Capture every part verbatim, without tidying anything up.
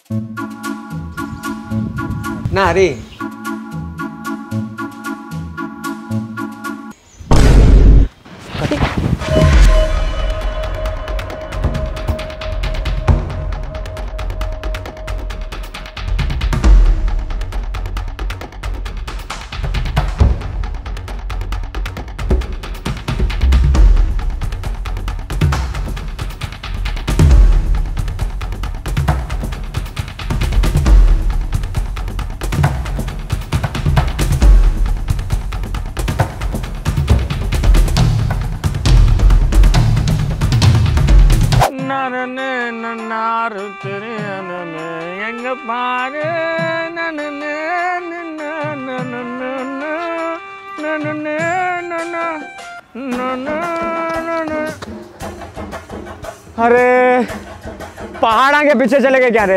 ना रे अरे पहाड़ आगे पीछे चले गए क्या रे?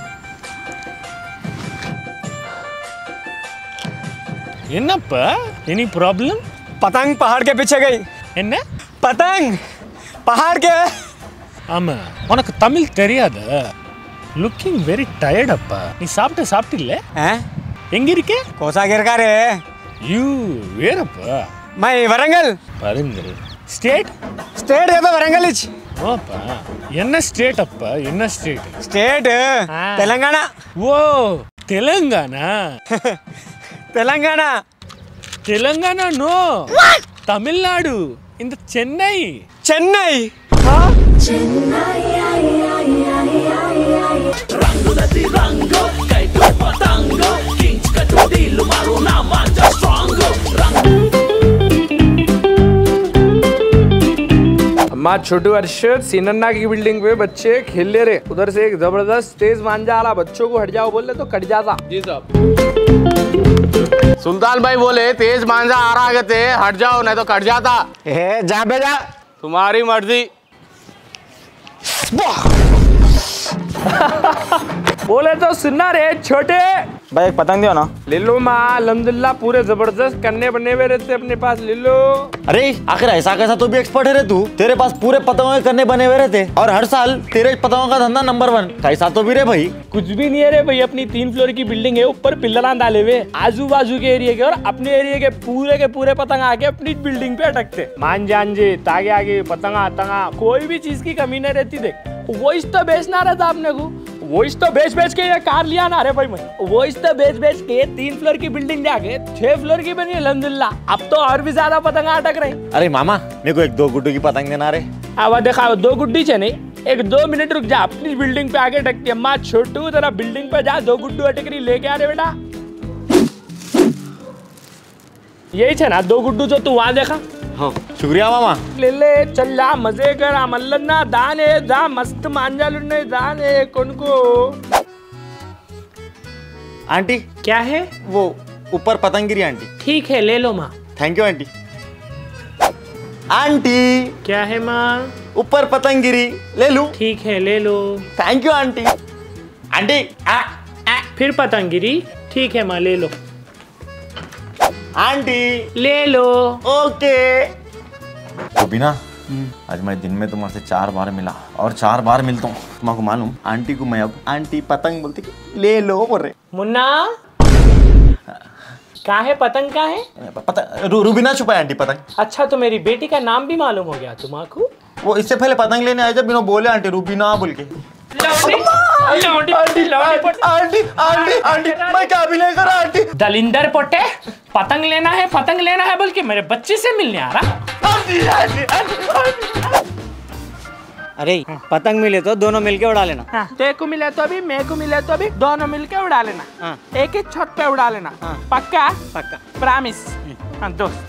என்னப்பா any problem? पतंग पहाड़ के पीछे गई। என்ன? पतंग पहाड़ के। ஆமா உனக்கு தமிழ் தெரியாதா? looking very tired அப்பா. நீ சாப்பிட்டு சாப்பிட்டில்ல? हैं? எங்க இருக்க? कोसागिर का रे। you வேறப்பா? मैं वरंगल। वरंगल स्टेट? स्टेट है तो वरंगल इच। ஓப்பா என்ன ஸ்டேட் அப்பா? என்ன ஸ்டேட்? स्टेट तेलंगाना। वो Telangana? Telangana Telangana no Tamil Nadu in the Chennai. Chennai हाँ రంగులది రంగు కైట్ పతంగు కించ్ కట్టుడిలు మారు నా మంజ స్ట్రాంగ్ अम्मा छोटू अर्शद सीनन्ना की बिल्डिंग पे बच्चे खेल ले रहे, उधर से एक जबरदस्त तेज मांझा आला बच्चों को हट जाओ बोले तो कट जाता। जी साहब। सुल्तान भाई बोले तेज मांझा आ रहा है थे हट जाओ नहीं तो कट जाता। ए जा बेजा तुम्हारी मर्जी। बोले तो सुनना रे छोटे भाई एक पतंग दियो ना। ले लो माँ अल्हम्दुलिल्लाह पूरे जबरदस्त करने बने हुए रहते अपने पास ले लो। अरे आखिर ऐसा कैसा तो भी एक्सपर्ट है रे तू, तेरे पास पूरे पतंगों के करने बने हुए रहते और हर साल तेरे पतंगों का धंधा नंबर वन। कैसा तो भी रे भाई? कुछ भी नहीं है रे भाई, अपनी तीन फ्लोर की बिल्डिंग है, ऊपर पिल्लर डाले हुए आजू बाजू के एरिया के और अपने एरिया के पूरे के पूरे पतंग आके अपनी बिल्डिंग पे अटकते। मान जानजे तागे आगे पतंगा तंगा कोई भी चीज की कमी नहीं रहती। देख वॉइस तो बेचना रहता अपने को, वॉइस तो बेच बेच के ये कार लिया ना रे भाई मैं, वॉइस तो बेच बेच के तीन फ्लोर की बिल्डिंग जाके छह फ्लोर की बनी अल्हम्दुलिल्लाह। अब तो और भी ज्यादा पतंग अटक रही। अरे मामा मेरे को एक दो गुड्डू की पतंग देना रे। अब देखा दो गुड्डी छे नहीं, एक दो मिनट रुक जा, अपनी बिल्डिंग पे आके अटकती है। माँ छोटू तेरा बिल्डिंग पे जा, दो गुड्डू अटक रही लेके आ रे बेटा। यही छे ना दो गुड्डू जो तू वहाँ देखा? हाँ शुक्रिया मामा। ले ले चल जा मजे कर मल्लन्ना दाने जा मस्त मांझा लुन्ने दाने कोनको। आंटी क्या है वो ऊपर पतंग गिरी आंटी। ठीक है ले लो माँ। Thank you aunty. आंटी क्या है माँ? ऊपर पतंग गिरी ले लूं? ठीक है ले लो। Thank you aunty. आंटी आ, आ। फिर पतंग गिरी? ठीक है माँ ले लो। आंटी ले लो। ओके। तो बिना आज मैं दिन में तुम्हारे से चार बार मिला और चार बार मिलता हूँ। तुम्हारे मालूम आंटी को मैं अब आंटी पतंग बोलती ले लो बोल रहे। मुन्ना कहाँ है पतंग? कहाँ है पता रू, रूबीना छुपा है आंटी पतंग। अच्छा तो मेरी बेटी का नाम भी मालूम हो गया तुम्हारा? वो इससे पहले पतंग लेने आए जब बिना बोले आंटी रूबीना बोल के। Aunty aunty aunty aunty aunty मैं क्या भी लेकर आंटी? दलिंदर पोटे पतंग लेना है पतंग लेना है बोल के मेरे बच्चे से मिलने आ रहा। अरे पतंग मिले तो दोनों मिलके उड़ा लेना। हाँ, तेरे को मिले तो भी मैं को मिले तो भी दोनों मिलके उड़ा लेना। हाँ। एक ही छत पे उड़ा लेना। हाँ। पक्का? पक्का प्रॉमिस। हाँ दोस्त।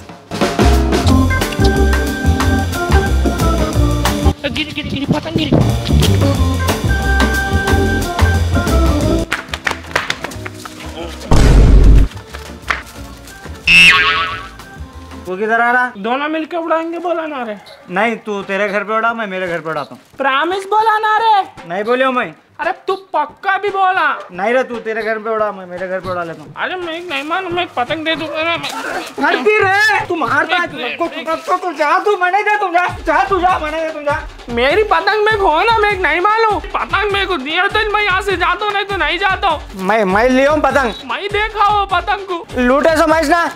गिरी गिरी गिरी पतंग गिरी। वो किधर आ रहा? दोनों मिलके उड़ाएंगे बोला ना रे। नहीं तू तेरे घर पे उड़ा, मैं मेरे घर पे उड़ाता हूँ। प्रॉमिस बोला ना रे। नहीं बोलियो मैं। अरे तू पक्का भी बोला। नहीं रे तू तेरे घर पे उड़ा, मैं मेरे घर पे उड़ा लेता हूँ। अरे मैं नहीं मानू, मैं पतंग दे दूंगा ना। हल्दी रे तू मारता है तू तू तू जा तू मने दे तू जा जा तू जा मने दे तू जा। मेरी पतंग में खो ना, मैं नहीं मालूम। पतंग मेरे को दिया तो मैं यहाँ से जाता हूँ, नहीं तो मैं जाता हूँ। मैं मैं लियो पतंग, मैं देखा वो पतंग को लूटे सो मैं ना।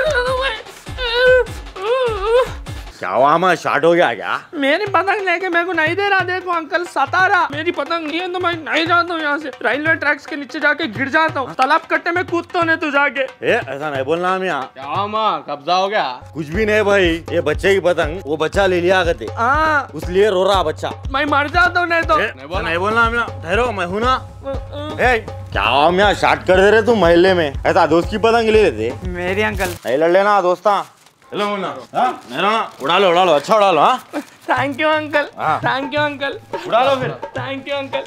क्या हुआ, मैं शार्ट हो गया क्या? मेरी पतंग लेके मेरे को नहीं दे रहा, देखो अंकल सता रहा। मेरी पतंग नहीं है तो मैं नहीं जाता हूँ यहाँ से, रेलवे ट्रैक्स के नीचे जाके गिर जाता हूँ, तालाब कट्टे में कूदता हूँ तू जाके। ए, ऐसा नहीं बोलना हम यहाँ। क्या माँ कब्जा हो गया? कुछ भी नहीं भाई, ये बच्चे की पतंग वो बच्चा ले लिया करते, हाँ उसलिए रो रहा बच्चा। मैं मर जाता हूँ नहीं तो। ए, नहीं बोलना हम यहाँ, ठहरो मैं हूँ ना। ए, क्या हम यहाँ शार्ट कर दे रहे तू महल्ले में, ऐसा दोस्त की पतंग ले लेते। मेरी अंकल नहीं लड़ लेना दोस्ता। हेलो मुन्ना, हाँ नहीं ना, उड़ा लो उड़ा लो, अच्छा उड़ा लो। हाँ थैंक यू अंकल, हाँ। थैंक यू अंकल, उड़ा लो फिर। Thank you uncle.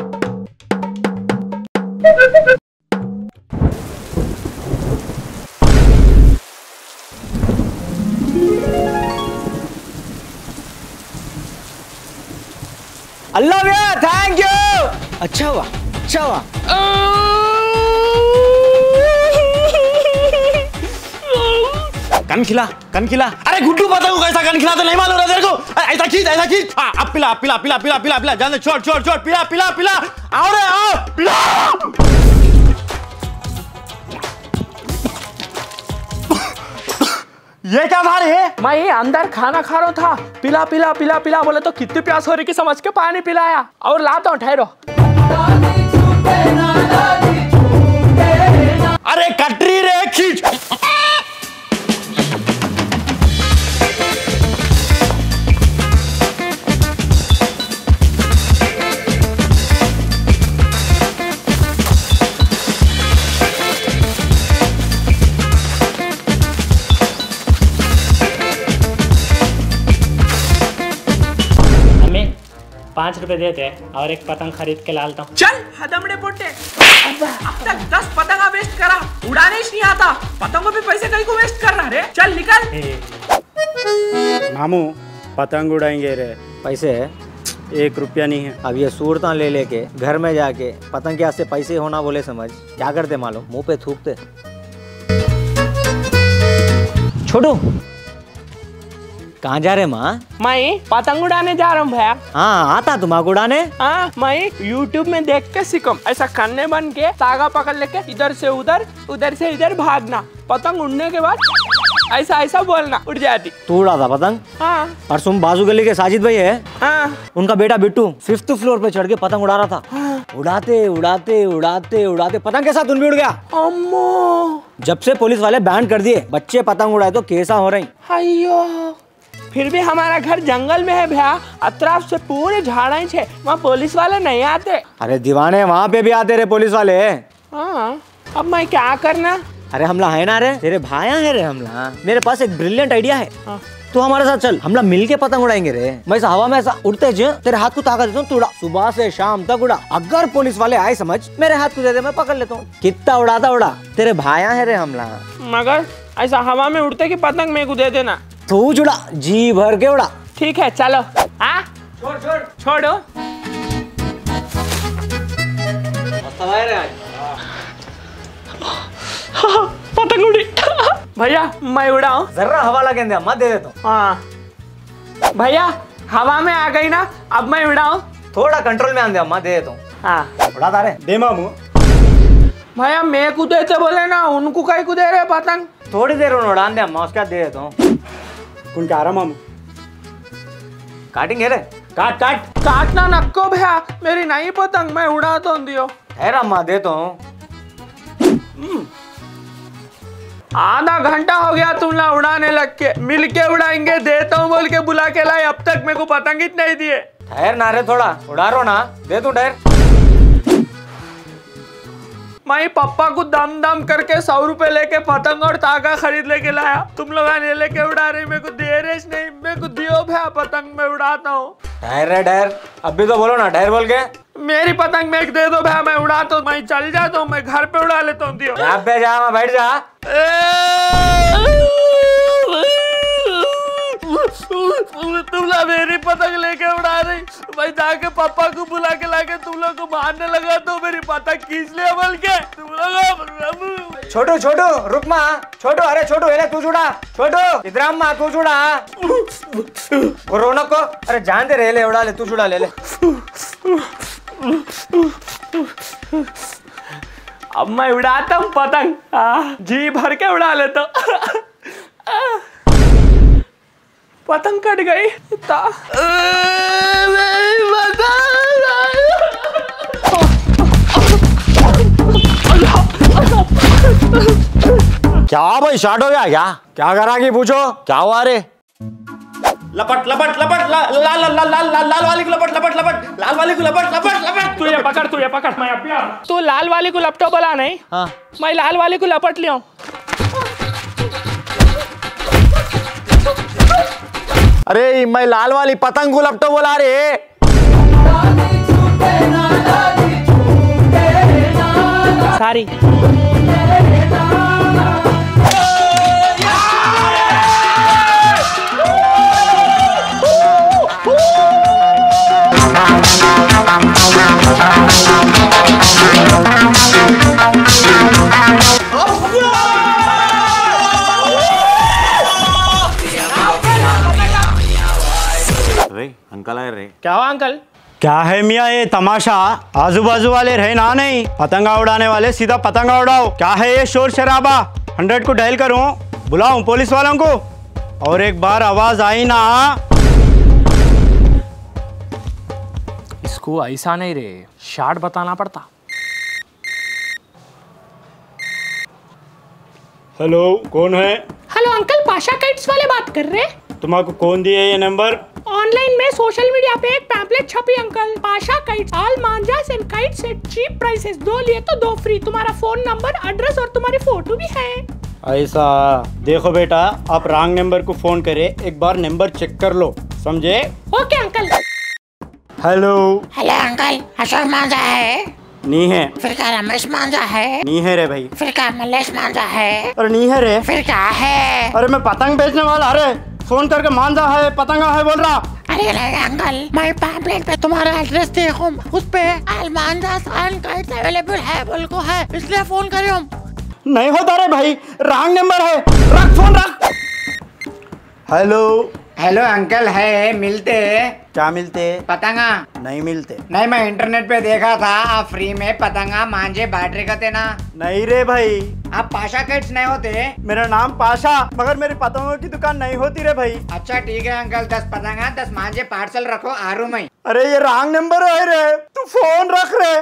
अल्लाह भैया थैंक यू। अच्छा हुआ अच्छा हुआ। कन खिला कन खिला। अरे गुड्डू पतंग को कैसा कन खिला तो नहीं मालूम रहा तेरे को। ऐसा खींच ऐसा खींच। हाँ अब पिला पिला पिला पिला पिला पिला जाने छोड़ छोड़ छोड़ पिला पिला पिला। आओ रे आओ पिला। ये क्या था रे? मैं अंदर खाना खा रहा था, पिला पिला पिला पिला बोले तो कितनी प्यास हो रही की समझ के पानी पिलाया और लाता हूँ, ठहरो। अरे कटरी रे खींच। पाँच रुपए देते और एक पतंग खरीद के लाता हूँ। चल हदमड़े पोटे, अब तक दस पतंगा वेस्ट करा, उड़ाने ही नहीं आता, पतंगों पे पैसे कहीं को वेस्ट कर रहा रे। चल निकल। मामू पतंग उड़ाएंगे रे, पैसे है एक रुपया नहीं है। अब ये सूरता ले लेके घर में जाके पतंग के हाथ से पैसे होना बोले समझ क्या करते मालूम, मुंह पे थूकते। छोटू कहाँ जा रहे माँ? मैं पतंग उड़ाने जा रहा हूँ भैया। हाँ आता तुम्हारा उड़ाने? हाँ मैं यूट्यूब में देख के सीखूं, ऐसा कन्ने बन के तागा पकड़ लेके इधर से उधर उधर से इधर भागना, पतंग उड़ने के बाद ऐसा ऐसा बोलना, उड़ जाती। तू उड़ा था पतंग? हाँ। परसों बाजू गली के साजिद भाई है, हाँ। उनका बेटा बिट्टू फिफ्थ फ्लोर पे चढ़ के पतंग उड़ा रहा था। हाँ। उड़ाते उड़ाते उड़ाते उड़ाते पतंग के साथ उन भी उड़ गया। अम्मो। जब से पुलिस वाले बैन कर दिए बच्चे पतंग उड़ाए तो केसा हो रही। अयो फिर भी हमारा घर जंगल में है भैया, अतराफ से पूरे झाड़ा ही छे, वहाँ पुलिस वाले नहीं आते। अरे दीवाने वहाँ पे भी आते रे पुलिस वाले। हाँ अब मैं क्या करना? अरे हमला है ना रे, तेरे भाया है रे हमला। मेरे पास एक ब्रिलियंट आइडिया है। हाँ। तू हमारे साथ चल, हमला मिलके पतंग उड़ाएंगे रे। मैं ऐसा हवा में ऐसा उड़ते जो तेरे हाथ को ताकत देता हूँ, तू उड़ा, सुबह से शाम तक उड़ा। अगर पुलिस वाले आए समझ मेरे हाथ को दे दे, मैं पकड़ लेता हूँ। कितना उड़ाता उड़ा, तेरे भाया है रे हमला। मगर ऐसा हवा में उड़ते की पतंग मेरे को दे देना। तू उड़ा, जी भर के उड़ा। ठीक है चलो। हाँ छोड़ छोड़ छोड़ो। पतंग उड़ी। भैया मैं उड़ाऊं? जरा हवा लगे मत दे देता हूँ। हाँ भैया हवा में आ गई ना, अब मैं उड़ाऊं? थोड़ा कंट्रोल में आंदे मत दे देता हूँ। हाँ उड़ा तारे दे मामू। भैया मैं को देते बोले ना, उनको कहीं को दे रहे पतंग? थोड़ी देर उड़ा दे, मैं उसका दे देता हूँ। कौन क्या रहा मामू? काटेंगे रे, काट काट। काटना नक्को भैया, मेरी नई पतंग मैं उड़ा तो दियो। ठहरा माँ देता हूँ। आधा घंटा हो गया तुम लोग उड़ाने लग के, मिल के उड़ाएंगे देता हूँ बोल के बुला के लाए, अब तक मेरे को पतंग ही नहीं दिए। ठहर ना रे, थोड़ा उड़ा रो ना, दे तू ठहर। मैं पापा को दम दम करके सौ रुपए लेके पतंग और तागा खरीद लेके लाया, तुम लोग आने लेके उड़ा रही, मेरे को दे रहे नहीं, मेरे को दियो भैया पतंग मैं उड़ाता हूँ। ठहर रे ठहर, अब भी तो बोलो ना, ठहर बोल के। मेरी पतंग मेरे को दे दो भैया, मैं उड़ाता हूँ, मैं चल जाता हूँ, मैं घर पे उड़ा लेता हूँ। दियो यहाँ पे जा, मैं बैठ जा। तुम लोग मेरी पतंग लेके उड़ा रही, मैं जाके पापा को बुला के लाके तुम लोग को मारने लगा तो मेरी पतंग खींच लिया बोल के तुम लोग। छोटू छोटू रुक माँ, छोटू अरे छोटू हेले तू जुड़ा, छोटू इधर माँ तू जुड़ा। वो रौनक को अरे जान दे रे, ले उड़ा ले, तू जुड़ा ले ले। अब मैं उड़ाता हूँ पतंग, आ, जी भर के उड़ा लेता हूँ। पतंग कट गई। क्या भाई शॉर्ट हो गया क्या? क्या करा कि पूछो क्या हुआ रे? लपट लपट लपट ला ला ला ला ला ला लाल वाली को लपट लपट लपट लाल वाली को लपट लपट लपट। तू ये पकड़, तू ये पकड़, मैं अब तू लाल वाली को लपटो बोला नहीं? हाँ। मैं लाल वाली को लपट लिया। अरे मैं लाल वाली पतंग को लपटो बोला रे। सारी अंकल आए रे। क्या हुआ अंकल? क्या है मियाँ ये तमाशा? आजू बाजू वाले रहे ना नहीं, पतंगा उड़ाने वाले सीधा पतंगा उड़ाओ। क्या है ये शोर शराबा? हंड्रेड को डायल करूं, बुलाऊं पुलिस वालों को? और एक बार आवाज आई ना। इसको ऐसा नहीं रे, शार्ट बताना पड़ता। हेलो, कौन है? हेलो अंकल, पाशा काइट्स वाले बात कर रहे हैं? तुम्हारा कौन दिया ये नंबर? ऑनलाइन में सोशल मीडिया पे एक पैम्पलेट छपी uncle, Pasha kites all manjas and kites at cheap prices, दो लिए तो दो फ्री। तुम्हारा फोन नंबर, एड्रेस और तुम्हारी फोटो भी है। ऐसा? देखो बेटा, आप रॉन्ग नंबर को फोन करे, एक बार नंबर चेक कर लो, समझे? Okay uncle. Hello. Hello uncle, Ashok मांझा है? नहीं है। फिर क्या रमेश मांझा है? नहीं है रे भाई। फिर क्या मल्लेश मांझा है? अरे नहीं है रे। फिर क्या है? अरे मैं पतंग बेचने वाला, अरे फोन करके मांझा है पतंगा है बोल रहा। अरे नहीं अंकल, मैं पैम्पलेट पे तुम्हारा एड्रेस देखूं, उस पे all manjas and kites available है बोल को है, इसलिए फोन करे हम। नहीं होता रे भाई, रॉन्ग नंबर है, रख फोन रख। हेलो। हेलो अंकल, है मिलते? क्या मिलते? पतंगा नहीं मिलते। नहीं, मैं इंटरनेट पे देखा था, आप फ्री में पतंगा मांझे बांट रहे थे ना? नहीं रे भाई। आप पाशा काइट्स नहीं होते? मेरा नाम पाशा, मगर मेरी पतंगों की दुकान नहीं होती रे भाई। अच्छा ठीक है अंकल, दस पतंगा दस मांझे पार्सल रखो, आ रू मैं। अरे ये रॉन्ग नंबर है रे, तू फोन रख रे।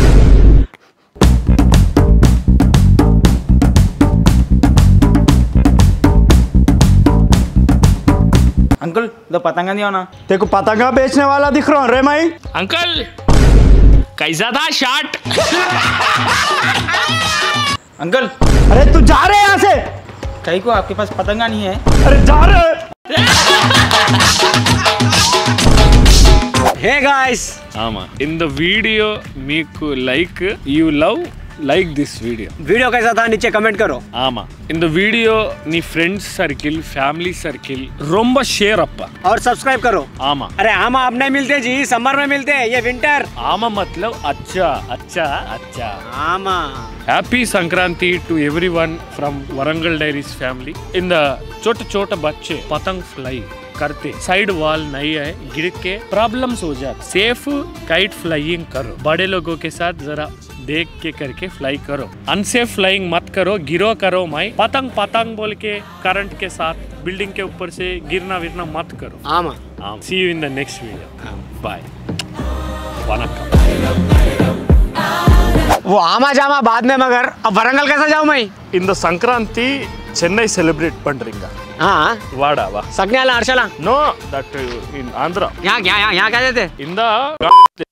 अंकल तो पतंगा नहीं होना। देखो पतंगा बेचने वाला दिख रहा हूँ रे मैं। अंकल कैसा था शार्ट? अंकल अरे तू जा रहे यहाँ से? कहीं को आपके पास पतंगा नहीं है? अरे जा रहे। Hey guys, आमा in the video మీకు like you love like this video. Video कैसा था नीचे कमेंट करो. आमा in the video नी फ्रेंड्स सर्किल फैमिली सर्किल रोम्बा शेयर अप्पा और सब्सक्राइब करो. आमा अरे आमा अब नहीं मिलते जी, समर में मिलते हैं, ये विंटर. आमा मतलब अच्छा अच्छा अच्छा. आमा. Happy Sankranti to everyone from Warangal Diaries family. In the छोटे छोटे बच्चे पतंग फ्लाई करते, साइड वॉल नहीं है, गिर के प्रॉब्लम्स हो जाते. सेफ काइट फ्लाइंग करो, बड़े लोगों के साथ जरा देख के करके फ्लाई करो. अनसेफ फ्लाइंग मत करो, गिरो करो माई. पतंग पतंग बोल के करंट के साथ बिल्डिंग के ऊपर से गिरना विरना मत करो. आमा. See you in the next video. Bye. वनक्कम. वो आमा जामा बाद में, मगर अब वरंगल कैसा जाऊँ मैं? In the Sankranti Chennai celebrate पंड्रिंगा. हाँ वाड़ा वा सगन्याला हर्षला. No that in Andhra. यहाँ यहाँ यहाँ क्या देते? In the